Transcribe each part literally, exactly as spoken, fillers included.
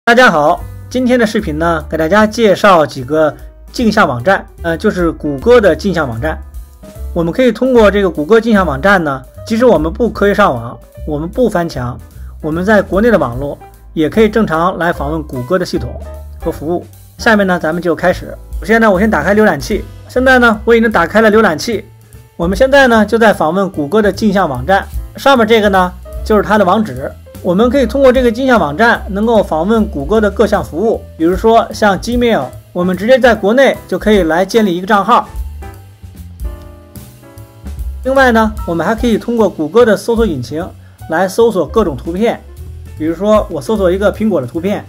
大家好，今天的视频呢，给大家介绍几个镜像网站，呃，就是谷歌的镜像网站。我们可以通过这个谷歌镜像网站呢，即使我们不科学上网，我们不翻墙，我们在国内的网络也可以正常来访问谷歌的系统和服务。下面呢，咱们就开始。首先呢，我先打开浏览器。现在呢，我已经打开了浏览器。我们现在呢，就在访问谷歌的镜像网站。上面这个呢，就是它的网址。我们可以通过这个镜像网站，能够访问谷歌的各项服务，比如说像 Gmail， 我们直接在国内就可以来建立一个账号。另外呢，我们还可以通过谷歌的搜索引擎来搜索各种图片，比如说我搜索一个苹果的图片，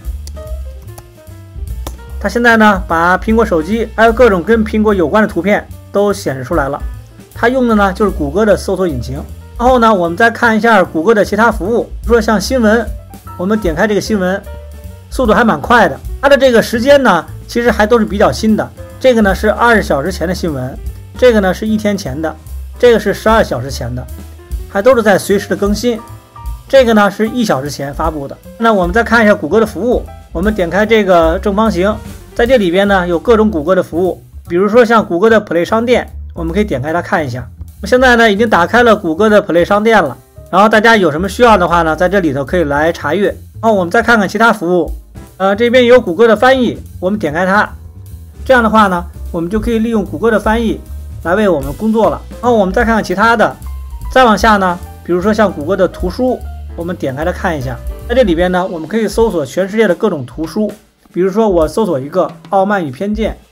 它现在呢把苹果手机还有各种跟苹果有关的图片都显示出来了。它用的呢就是谷歌的搜索引擎。然后呢，我们再看一下谷歌的其他服务，比如说像新闻，我们点开这个新闻，速度还蛮快的。它的这个时间呢，其实还都是比较新的。这个呢是二十小时前的新闻，这个呢是一天前的，这个是十二小时前的，还都是在随时的更新。这个呢是一小时前发布的。那我们再看一下谷歌的服务，我们点开这个正方形，在这里边呢有各种谷歌的服务，比如说像谷歌的 Play 商店，我们可以点开它看一下。现在呢已经打开了谷歌的 Play 商店了，然后大家有什么需要的话呢，在这里头可以来查阅。然后我们再看看其他服务，呃，这边有谷歌的翻译，我们点开它，这样的话呢，我们就可以利用谷歌的翻译来为我们工作了。然后我们再看看其他的，再往下呢，比如说像谷歌的图书，我们点开它看一下，在这里边呢，我们可以搜索全世界的各种图书，比如说我搜索一个《傲慢与偏见》。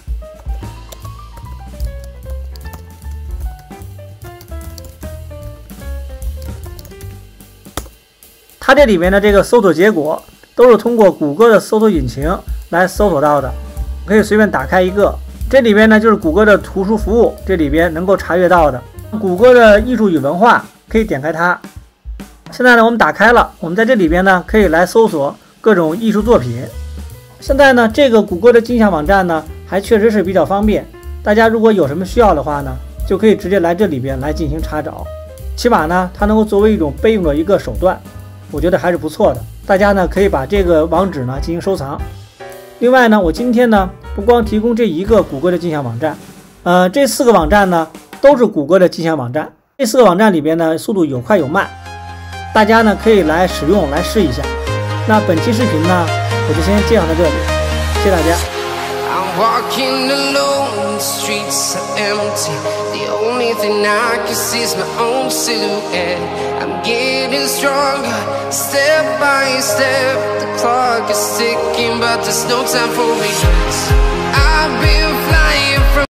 它这里面的这个搜索结果都是通过谷歌的搜索引擎来搜索到的，可以随便打开一个，这里边呢就是谷歌的图书服务，这里边能够查阅到的。谷歌的艺术与文化可以点开它。现在呢我们打开了，我们在这里边呢可以来搜索各种艺术作品。现在呢这个谷歌的镜像网站呢还确实是比较方便，大家如果有什么需要的话呢，就可以直接来这里边来进行查找，起码呢它能够作为一种备用的一个手段，我觉得还是不错的。大家呢可以把这个网址呢进行收藏。另外呢，我今天呢不光提供这一个谷歌的镜像网站，呃，这四个网站呢都是谷歌的镜像网站。这四个网站里边呢速度有快有慢，大家呢可以来使用来试一下。那本期视频呢我就先介绍到这里，谢谢大家。 Walking alone, the streets are empty. The only thing I can see is my own silhouette. I'm getting stronger, step by step. The clock is ticking, but there's no time for me. I'm